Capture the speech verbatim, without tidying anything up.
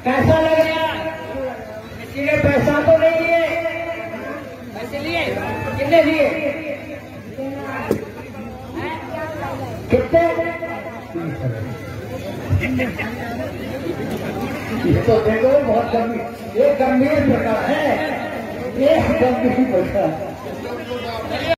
कैसा लग रहा है? किसी ने पैसा तो नहीं लिए? पैसे लिए? कितने लिए? कितने? ये तो देखो बहुत गंभीर, ये गंभीर प्रकार है, ये गंभीर प्रकार।